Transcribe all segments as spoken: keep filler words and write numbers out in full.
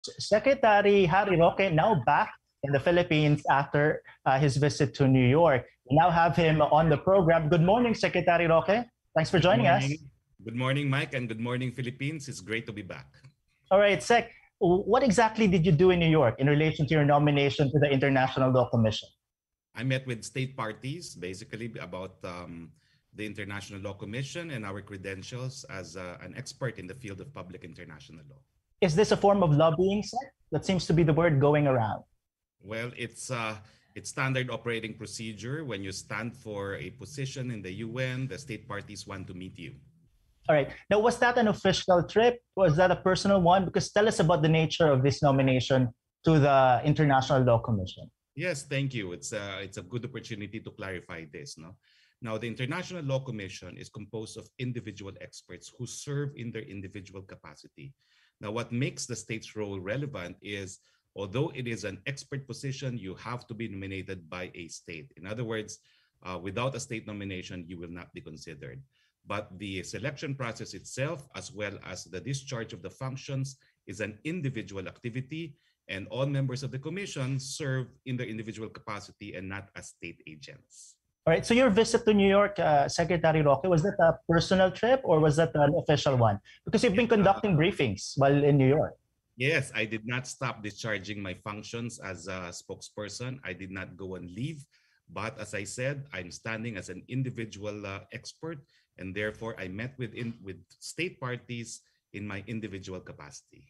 Secretary Harry Roque now back in the Philippines after uh, his visit to New York. We now have him on the program. Good morning, Secretary Roque. Thanks for Good joining us. morning. Good morning, Mike, and good morning, Philippines. It's great to be back. All right, Sec, what exactly did you do in New York in relation to your nomination to the International Law Commission? I met with state parties, basically about um, the International Law Commission and our credentials as uh, an expert in the field of public international law. Is this a form of lobbying, Sec? That seems to be the word going around. Well, it's uh, it's standard operating procedure. When you stand for a position in the U N, the state parties want to meet you. All right. Now, was that an official trip? Was that a personal one? Because tell us about the nature of this nomination to the International Law Commission. Yes, thank you. It's a, it's a good opportunity to clarify this. No? Now, the International Law Commission is composed of individual experts who serve in their individual capacity. Now, what makes the state's role relevant is, although it is an expert position, you have to be nominated by a state. In other words, uh, without a state nomination, you will not be considered. But the selection process itself, as well as the discharge of the functions, is an individual activity, and all members of the commission serve in their individual capacity and not as state agents. All right. So your visit to New York, uh, Secretary Roque, was that a personal trip or was that an official one? Because you've been conducting briefings while in New York. Yes, I did not stop discharging my functions as a spokesperson. I did not go on leave. But as I said, I'm standing as an individual uh, expert, and therefore I met with, in, with state parties in my individual capacity.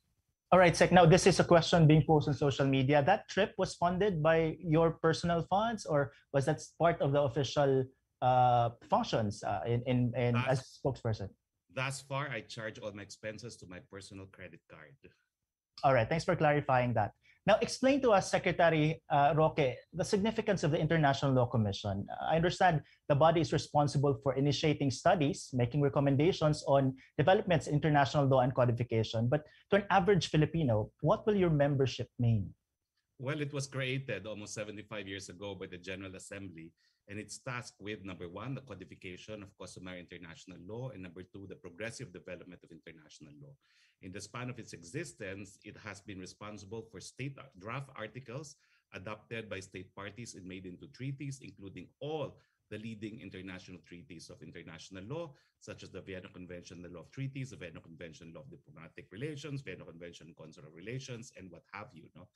All right, Sec. Now, this is a question being posed on social media. That trip was funded by your personal funds, or was that part of the official uh, functions uh, in, in, in as spokesperson? Thus far, I charge all my expenses to my personal credit card. All right, thanks for clarifying that. Now, explain to us, Secretary uh, Roque, the significance of the International Law Commission. I understand the body is responsible for initiating studies, making recommendations on developments in international law and codification. But to an average Filipino, what will your membership mean? Well, it was created almost seventy-five years ago by the General Assembly, and it's tasked with, number one, the codification of customary international law, and number two, the progressive development of international law. In the span of its existence, it has been responsible for state draft articles adopted by state parties and made into treaties, including all the leading international treaties of international law, such as the Vienna Convention, the Law of Treaties, the Vienna Convention, Law of Diplomatic Relations, Vienna Convention, Consular Relations, and what have you. No?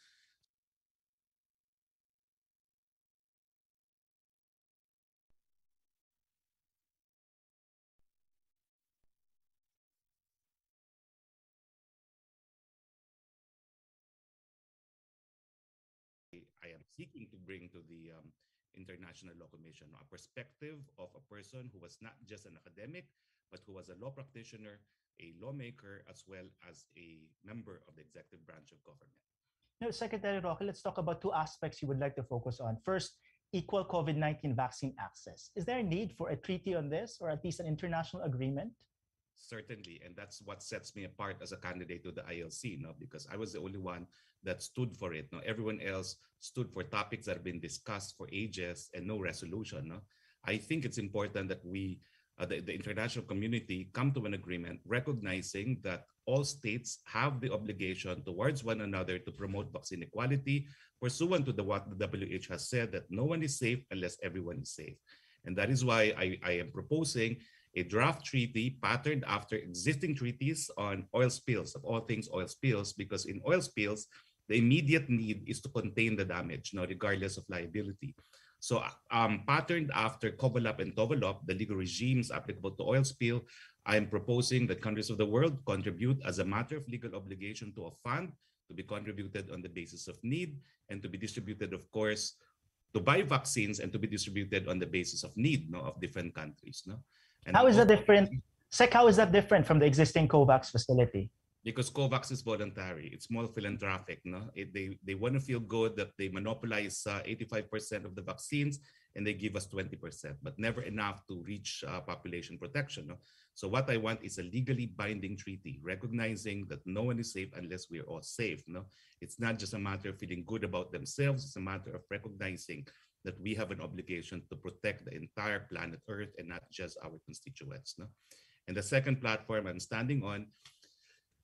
I am seeking to bring to the um, International Law Commission a perspective of a person who was not just an academic, but who was a law practitioner, a lawmaker, as well as a member of the executive branch of government. Now, Secretary Roque, let's talk about two aspects you would like to focus on. First, equal COVID nineteen vaccine access. Is there a need for a treaty on this, or at least an international agreement? Certainly, and that's what sets me apart as a candidate to the I L C, no? Because I was the only one that stood for it. No? Everyone else stood for topics that have been discussed for ages and no resolution. No? I think it's important that we, uh, the, the international community, come to an agreement recognizing that all states have the obligation towards one another to promote vaccine equality, pursuant to the, what the W H O has said, that no one is safe unless everyone is safe. And that is why I, I am proposing a draft treaty patterned after existing treaties on oil spills, of all things oil spills, because in oil spills, the immediate need is to contain the damage, no, regardless of liability. So um, patterned after COVALOP and TOVALOP, the legal regimes applicable to oil spill, I am proposing that countries of the world contribute as a matter of legal obligation to a fund to be contributed on the basis of need and to be distributed, of course, to buy vaccines and to be distributed on the basis of need, no, of different countries. No? And how is that different? Sec, how is that different from the existing COVAX facility? Because COVAX is voluntary. It's more philanthropic. No? It, they, they want to feel good that they monopolize uh, eighty-five percent of the vaccines and they give us twenty percent, but never enough to reach uh, population protection. No? So what I want is a legally binding treaty, recognizing that no one is safe unless we're all safe. No? It's not just a matter of feeling good about themselves. It's a matter of recognizing that we have an obligation to protect the entire planet Earth and not just our constituents. No? And the second platform I'm standing on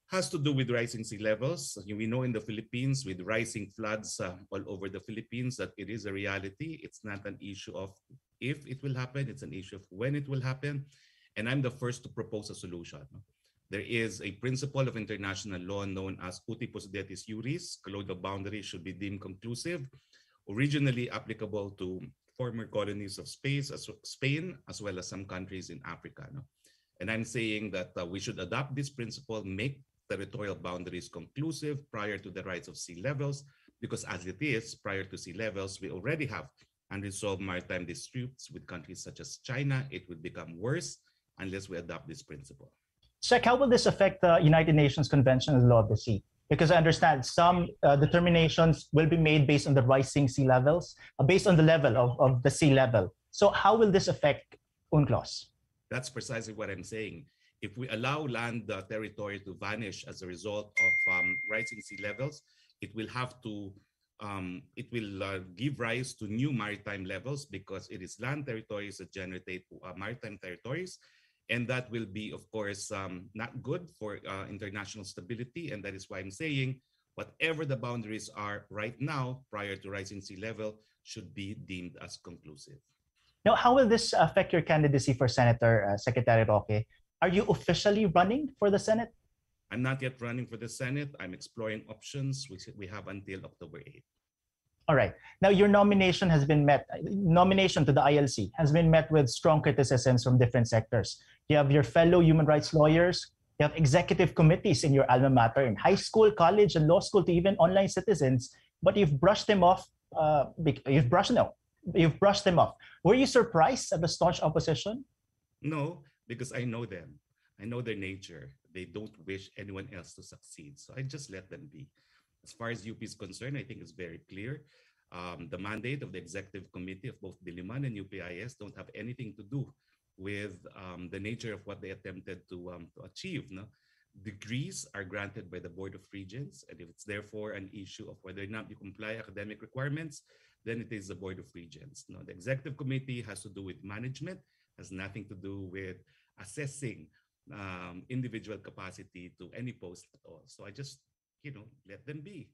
Has to do with rising sea levels. We know in the Philippines, with rising floods uh, all over the Philippines, that it is a reality. It's not an issue of if it will happen, it's an issue of when it will happen. And I'm the first to propose a solution. There is a principle of international law known as uti possidetis juris, colonial boundaries should be deemed conclusive, originally applicable to former colonies of Spain as, Spain, as well as some countries in Africa. No? And I'm saying that uh, we should adopt this principle, make territorial boundaries conclusive prior to the rise of sea levels, because as it is, prior to sea levels, we already have unresolved maritime disputes with countries such as China. It would become worse unless we adopt this principle. Sec, how will this affect the United Nations Convention on the Law of the Sea? Because I understand some uh, determinations will be made based on the rising sea levels, uh, based on the level of, of the sea level. So how will this affect UNCLOS? That's precisely what I'm saying. If we allow land uh, territory to vanish as a result of um, rising sea levels, it will have to, um, it will uh, give rise to new maritime levels, because it is land territories that generate uh, maritime territories. And that will be, of course, um, not good for uh, international stability. And that is why I'm saying whatever the boundaries are right now, prior to rising sea level, should be deemed as conclusive. Now, how will this affect your candidacy for Senator, uh, Secretary Roque? Are you officially running for the Senate? I'm not yet running for the Senate. I'm exploring options, which we have until October eighth. All right. Now, your nomination has been met, nomination to the I L C has been met with strong criticisms from different sectors. You have your fellow human rights lawyers, you have executive committees in your alma mater, in high school, college, and law school, to even online citizens, but you've brushed them off, uh, you've brushed them, you've brushed them off. Were you surprised at the staunch opposition? No, because I know them. I know their nature. They don't wish anyone else to succeed. So I just let them be. As far as U P is concerned, I think it's very clear. Um, the mandate of the executive committee of both Diliman and U P I S don't have anything to do with um, the nature of what they attempted to, um, to achieve. No? Degrees are granted by the Board of Regents, and if it's therefore an issue of whether or not you comply academic requirements, then it is the Board of Regents. No? The executive committee has to do with management, has nothing to do with assessing um, individual capacity to any post at all. So I just, you know, let them be.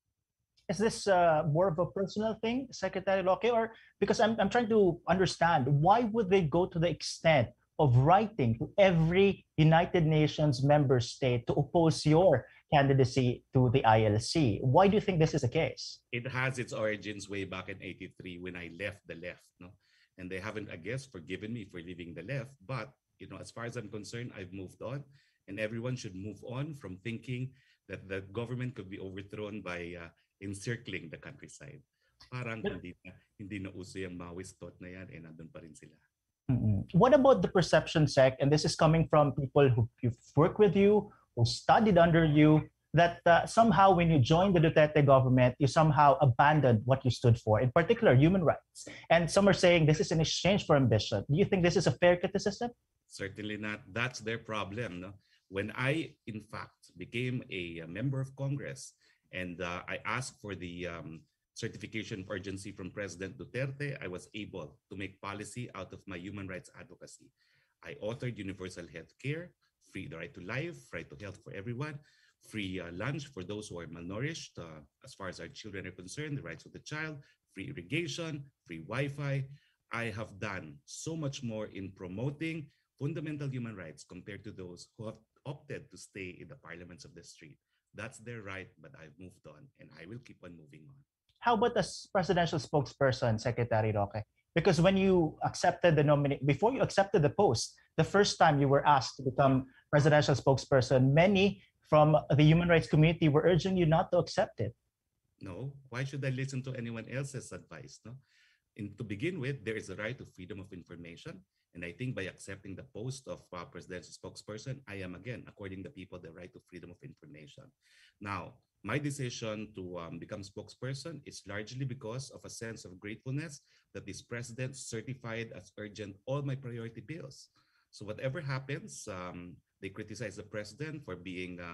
Is this uh, more of a personal thing, Secretary Roque, or because I'm, I'm trying to understand, why would they go to the extent of writing to every United Nations member state to oppose your candidacy to the I L C? Why do you think this is the case? It has its origins way back in eighty-three when I left the left, no? And they haven't, I guess, forgiven me for leaving the left. But, you know, as far as I'm concerned, I've moved on, and everyone should move on from thinking that the government could be overthrown by uh, encircling the countryside. Parang hindi na, hindi na uso yung Maoist thought na yan, eh nandun pa rin sila. Mm-mm. What about the perception, Sec, and this is coming from people who you've worked with you, who studied under you, that uh, somehow when you joined the Duterte government, you somehow abandoned what you stood for, in particular human rights. And some are saying this is in exchange for ambition. Do you think this is a fair criticism? Certainly not. That's their problem. No? When I, in fact, became a, a member of Congress and uh, I asked for the um, certification of urgency from President Duterte, I was able to make policy out of my human rights advocacy. I authored universal health care, free the right to life, right to health for everyone, free uh, lunch for those who are malnourished, uh, as far as our children are concerned, the rights of the child, free irrigation, free Wi-Fi. I have done so much more in promoting fundamental human rights compared to those who have opted to stay in the parliaments of the street. That's their right, but I've moved on and I will keep on moving on. How about as presidential spokesperson, Secretary Roque? Because when you accepted the nomination, before you accepted the post, the first time you were asked to become presidential spokesperson, many from the human rights community were urging you not to accept it. No, why should I listen to anyone else's advice? No? In, to begin with, there is a right to freedom of information. And I think by accepting the post of uh, presidential spokesperson, I am again according to people the right to freedom of information. Now, my decision to um, become spokesperson is largely because of a sense of gratefulness that this president certified as urgent all my priority bills. So whatever happens, um, they criticize the president for being uh,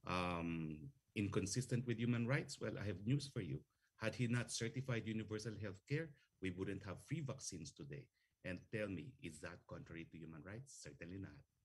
um, inconsistent with human rights. Well, I have news for you. Had he not certified universal health care, we wouldn't have free vaccines today. And tell me, is that contrary to human rights? Certainly not.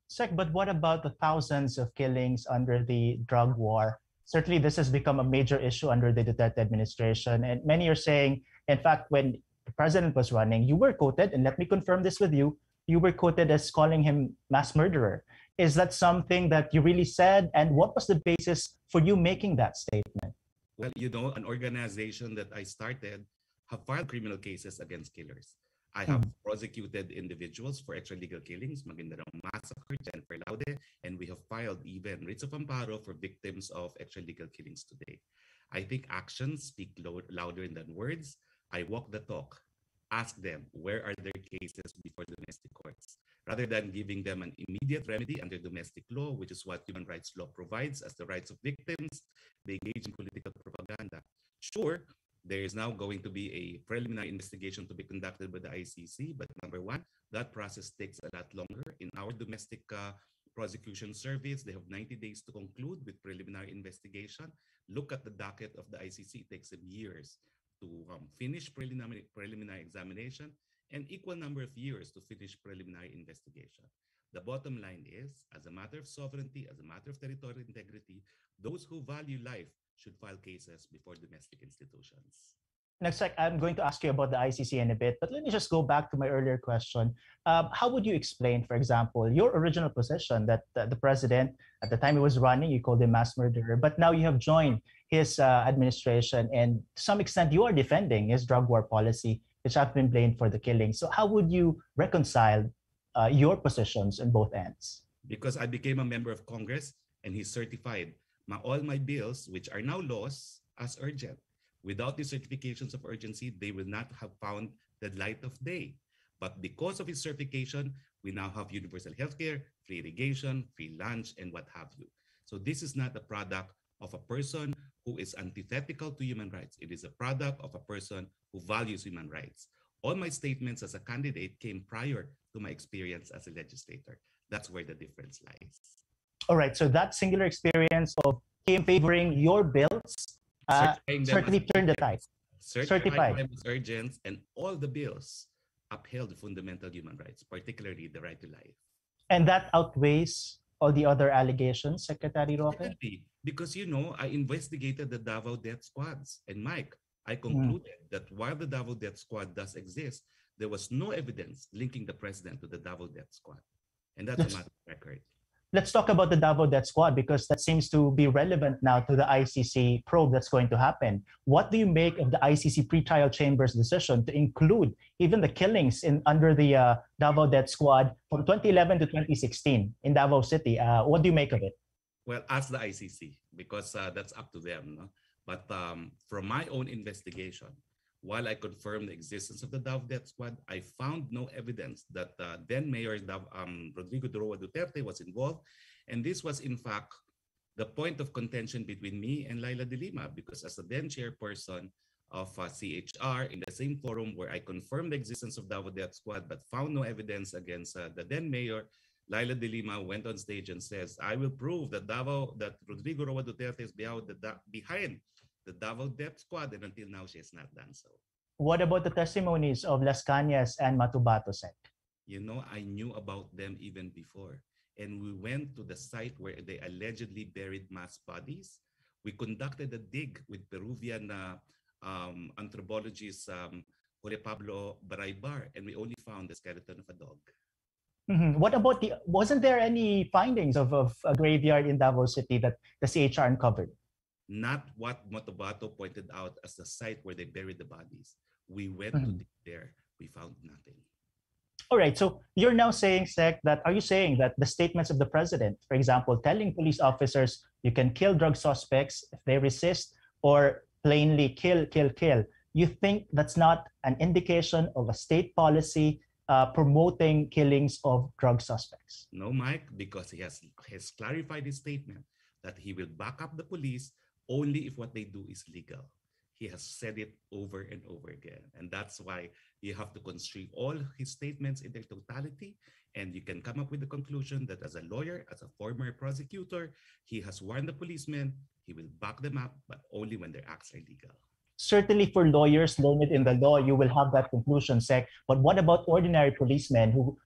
Sec, but what about the thousands of killings under the drug war? Certainly, this has become a major issue under the Duterte administration. And many are saying, in fact, when the president was running, you were quoted, and let me confirm this with you, you were quoted as calling him mass murderer. Is that something that you really said? And what was the basis for you making that statement? Well, you know, an organization that I started have filed criminal cases against killers. I have Mhm. prosecuted individuals for extralegal killings, Maguindanao Massacre, Jennifer Laude, and we have filed even writs of amparo for victims of extralegal killings today. I think actions speak lo- louder than words. I walk the talk. Ask them, where are their cases before domestic courts? Rather than giving them an immediate remedy under domestic law, which is what human rights law provides as the rights of victims, they engage in political propaganda. Sure, there is now going to be a preliminary investigation to be conducted by the I C C, but number one, that process takes a lot longer. In our domestic uh, prosecution service, they have ninety days to conclude with preliminary investigation. Look at the docket of the I C C, it takes them years to um, finish preliminary, preliminary examination and equal number of years to finish preliminary investigation. The bottom line is, as a matter of sovereignty, as a matter of territorial integrity, those who value life should file cases before domestic institutions. Next, sec, I'm going to ask you about the I C C in a bit, but let me just go back to my earlier question. Um, how would you explain, for example, your original position that uh, the president, at the time he was running, you called him mass murderer, but now you have joined his uh, administration, and to some extent, you are defending his drug war policy, which have been blamed for the killing. So, how would you reconcile uh, your positions on both ends? Because I became a member of Congress and he certified my, all my bills, which are now laws, as urgent. Without the certifications of urgency, they will not have found the light of day. But because of his certification, we now have universal healthcare, free irrigation, free lunch, and what have you. So this is not a product of a person who is antithetical to human rights. It is a product of a person who values human rights. All my statements as a candidate came prior to my experience as a legislator. That's where the difference lies. All right, so that singular experience of him favoring your bills uh, Certifying them as certainly turned the tide. urgent, certifying Certified. them as urgent, and all the bills upheld fundamental human rights, particularly the right to life. And that outweighs all the other allegations, Secretary Roque? Definitely, because you know, I investigated the Davao death squads, and Mike, I Mm. concluded that while the Davao death squad does exist, there was no evidence linking the president to the Davao death squad, and that's Let's, a matter of record. let's talk about the Davao Death Squad because that seems to be relevant now to the I C C probe that's going to happen. What do you make of the I C C pretrial chamber's decision to include even the killings in under the uh, Davao Death Squad from twenty eleven to twenty sixteen in Davao City? Uh, what do you make of it? Well, ask the I C C because uh, that's up to them. No? But um, from my own investigation, while I confirmed the existence of the Davao Death Squad, I found no evidence that uh, then Mayor Dav, um, Rodrigo Doroa Duterte was involved. And this was, in fact, the point of contention between me and Laila de Lima, because as the then chairperson of uh, C H R in the same forum where I confirmed the existence of Davao Death Squad but found no evidence against uh, the then mayor, Laila de Lima went on stage and says, I will prove that Davao, that Rodrigo Roa Duterte is behind the, behind the Davao Death Squad, and until now, she has not done so. What about the testimonies of Las Cañas and Matubato, Sec? You know, I knew about them even before. And we went to the site where they allegedly buried mass bodies. We conducted a dig with Peruvian uh, um, anthropologist um, Jorge Pablo Baraybar, and we only found the skeleton of a dog. Mm-hmm. What about the, wasn't there any findings of, of a graveyard in Davao City that the C H R uncovered? Not what Matubato pointed out as the site where they buried the bodies. We went Mm-hmm. to dig there, we found nothing. All right, so you're now saying, Sec, that are you saying that the statements of the president, for example, telling police officers you can kill drug suspects if they resist or plainly kill, kill, kill, you think that's not an indication of a state policy uh, promoting killings of drug suspects? No, Mike, because he has, has clarified his statement that he will back up the police only if what they do is legal. He has said it over and over again. And that's why you have to construe all his statements in their totality. And you can come up with the conclusion that as a lawyer, as a former prosecutor, he has warned the policemen, he will back them up, but only when their acts are legal. Certainly for lawyers learned in the law, you will have that conclusion, Sec. But what about ordinary policemen who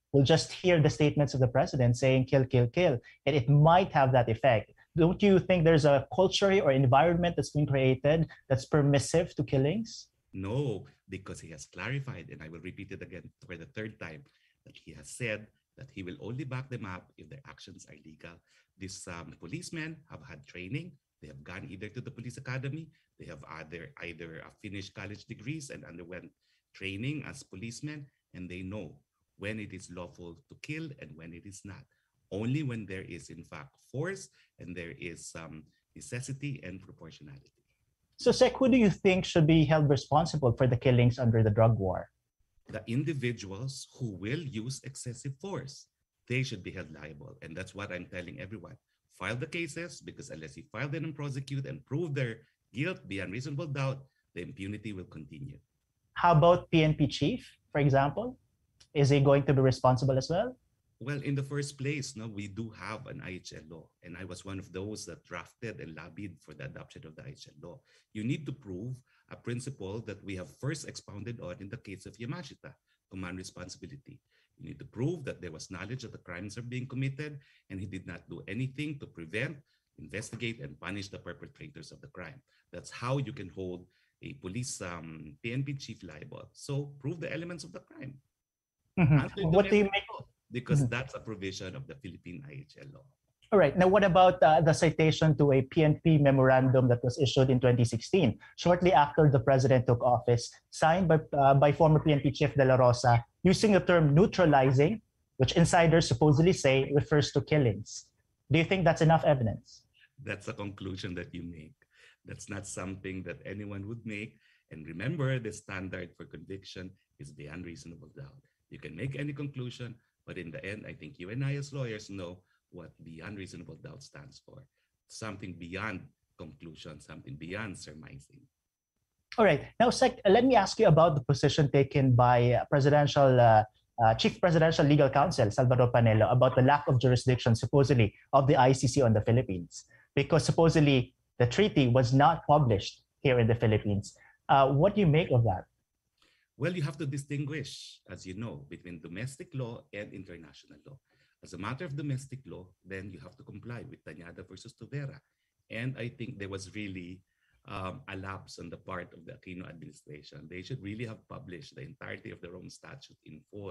will just hear the statements of the president saying kill, kill, kill, and it might have that effect. Don't you think there's a culture or environment that's been created that's permissive to killings? No, because he has clarified, and I will repeat it again for the third time, that he has said that he will only back them up if their actions are legal. These um, policemen have had training. They have gone either to the police academy, they have either, either uh, finished college degrees and underwent training as policemen, and they know when it is lawful to kill and when it is not. Only when there is, in fact, force and there is um, necessity and proportionality. So, Sec, who do you think should be held responsible for the killings under the drug war? The individuals who will use excessive force, they should be held liable. And that's what I'm telling everyone. File the cases, because unless you file them and prosecute and prove their guilt beyond reasonable doubt, the impunity will continue. How about P N P chief, for example? Is he going to be responsible as well? Well, in the first place, no, we do have an I H L law, and I was one of those that drafted and lobbied for the adoption of the I H L law. You need to prove a principle that we have first expounded on in the case of Yamashita, command responsibility. You need to prove that there was knowledge that the crimes are being committed, and he did not do anything to prevent, investigate, and punish the perpetrators of the crime. That's how you can hold a police um, P N P chief liable. So prove the elements of the crime. Mm-hmm. What do you make? Because mm-hmm. that's a provision of the Philippine I H L law. All right. Now, what about uh, the citation to a P N P memorandum that was issued in twenty sixteen, shortly after the president took office, signed by, uh, by former P N P Chief De La Rosa, using the term neutralizing, which insiders supposedly say refers to killings. Do you think that's enough evidence? That's a conclusion that you make. That's not something that anyone would make. And remember, the standard for conviction is beyond reasonable doubt. You can make any conclusion, but in the end, I think you and I as lawyers know what beyond reasonable doubt stands for. Something beyond conclusion, something beyond surmising. All right. Now, Sec, let me ask you about the position taken by uh, Presidential uh, uh, Chief Presidential Legal Counsel Salvador Panelo about the lack of jurisdiction, supposedly, of the I C C on the Philippines, because supposedly the treaty was not published here in the Philippines. Uh, what do you make of that? Well, you have to distinguish, as you know, between domestic law and international law. As a matter of domestic law, then you have to comply with Tañada versus Tuvera. And I think there was really um, a lapse on the part of the Aquino administration. They should really have published the entirety of the Rome Statute in full.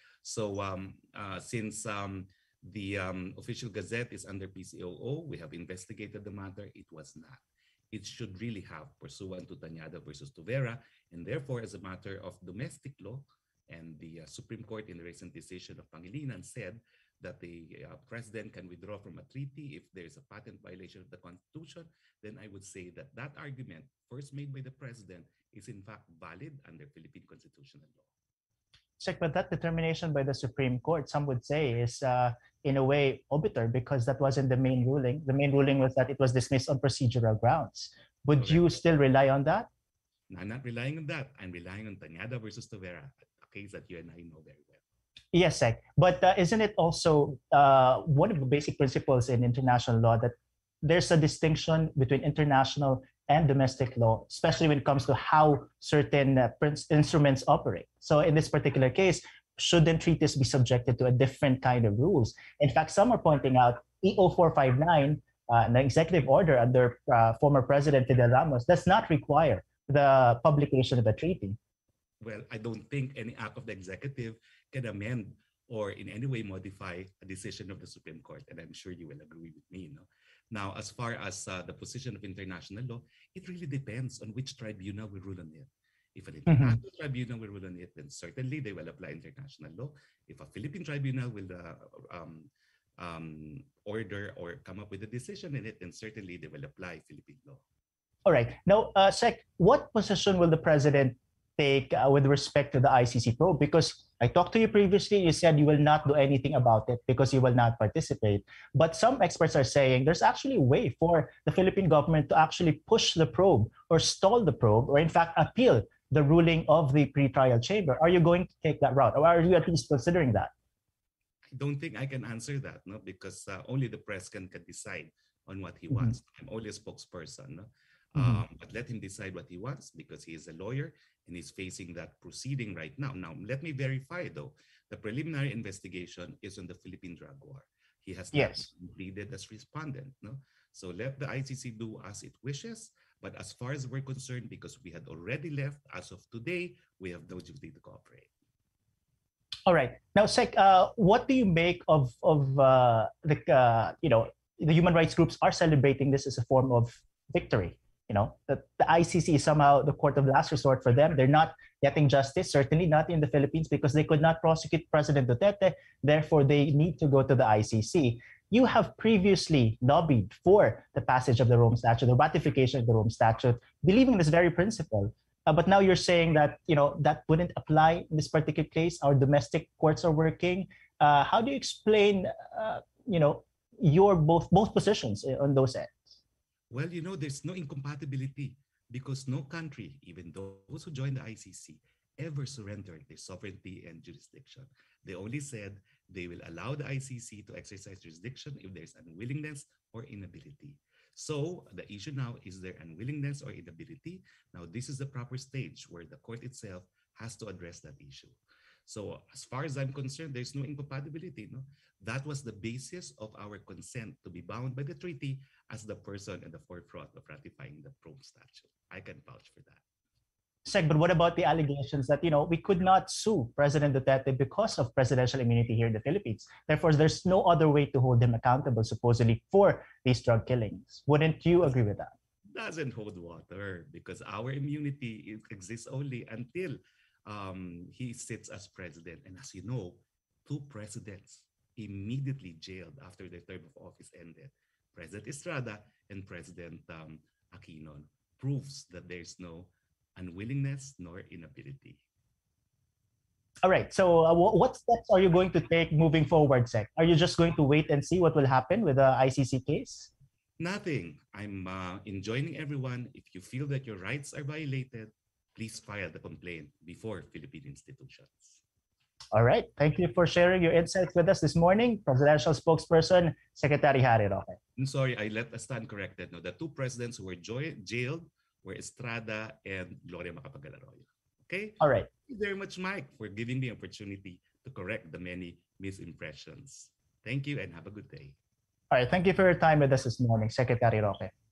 So um, uh, since um, the um, official gazette is under P C O O, we have investigated the matter, it was not. It should really have, pursuant to Tañada versus Tuvera, and therefore, as a matter of domestic law, and the uh, Supreme Court in the recent decision of Pangilinan said that the uh, president can withdraw from a treaty if there is a patent violation of the Constitution, then I would say that that argument, first made by the president, is in fact valid under Philippine constitutional law. Check, but that determination by the Supreme Court, some would say, is uh, in a way obiter, because that wasn't the main ruling. The main ruling was that it was dismissed on procedural grounds. Would Correct. You still rely on that? No, I'm not relying on that. I'm relying on Tañada versus Tuvera, a case that you and I know very well. Yes, Sec. But uh, isn't it also uh, one of the basic principles in international law that there's a distinction between international and domestic law, especially when it comes to how certain uh, instruments operate? So in this particular case, shouldn't treaties be subjected to a different kind of rules? In fact, some are pointing out E O four fifty-nine, uh, an executive order under uh, former President Fidel Ramos, does not require the publication of a treaty. Well, I don't think any act of the executive can amend or in any way modify a decision of the Supreme Court. And I'm sure you will agree with me. No? Now, as far as uh, the position of international law, it really depends on which tribunal will rule on it. If an international mm-hmm. tribunal will rule on it, then certainly they will apply international law. If a Philippine tribunal will uh, um, um, order or come up with a decision in it, then certainly they will apply Philippine law. All right. Now, uh, Sec, what position will the president take uh, with respect to the I C C probe? Because I talked to you previously, you said you will not do anything about it because you will not participate. But some experts are saying there's actually a way for the Philippine government to actually push the probe or stall the probe, or in fact appeal the ruling of the pretrial chamber. Are you going to take that route, or are you at least considering that? I don't think I can answer that, no, because uh, only the press can, can decide on what he wants. Mm-hmm. I'm only a spokesperson. No? Mhm. Um, but let him decide what he wants because he is a lawyer and he's facing that proceeding right now. Now, let me verify though, the preliminary investigation is on the Philippine drug war. He has not Yes. been pleaded as respondent. No, so let the I C C do as it wishes. But as far as we're concerned, because we had already left as of today, we have no duty to cooperate. All right. Now, Sec, uh, what do you make of of uh, the uh, you know the human rights groups are celebrating this as a form of victory? You know that the I C C is somehow the court of last resort for them. They're not getting justice, certainly not in the Philippines, because they could not prosecute President Duterte. Therefore, they need to go to the I C C. You have previously lobbied for the passage of the Rome Statute, the ratification of the Rome Statute, believing in this very principle. Uh, but now you're saying that you know that wouldn't apply in this particular case. Our domestic courts are working. Uh, how do you explain, uh, you know, your both both positions on those ends? Well, you know, there's no incompatibility because no country, even those who joined the I C C, ever surrendered their sovereignty and jurisdiction. They only said they will allow the I C C to exercise jurisdiction if there's unwillingness or inability. So the issue now is their unwillingness or inability. Now, this is the proper stage where the court itself has to address that issue. So as far as I'm concerned, there's no incompatibility. No? That was the basis of our consent to be bound by the treaty as the person at the forefront of ratifying the Rome Statute. I can vouch for that. Sec, but what about the allegations that you know we could not sue President Duterte because of presidential immunity here in the Philippines? Therefore, there's no other way to hold him accountable, supposedly, for these drug killings. Wouldn't you agree with that? Doesn't hold water because our immunity exists only until um, he sits as president. And as you know, two presidents immediately jailed after their term of office ended. President Estrada and President um, Aquino proves that there's no unwillingness nor inability. All right. So, uh, what steps are you going to take moving forward, Sec? Are you just going to wait and see what will happen with the I C C case? Nothing. I'm uh, enjoining everyone. If you feel that your rights are violated, please file the complaint before Philippine institutions. All right. Thank you for sharing your insights with us this morning, Presidential Spokesperson Secretary Harry Roque. I'm sorry, I let us stand corrected. No, the two presidents who were jailed were Estrada and Gloria Macapagal-Arroyo. Okay? All right. Thank you very much, Mike, for giving me opportunity to correct the many misimpressions. Thank you and have a good day. All right. Thank you for your time with us this morning, Secretary Roque.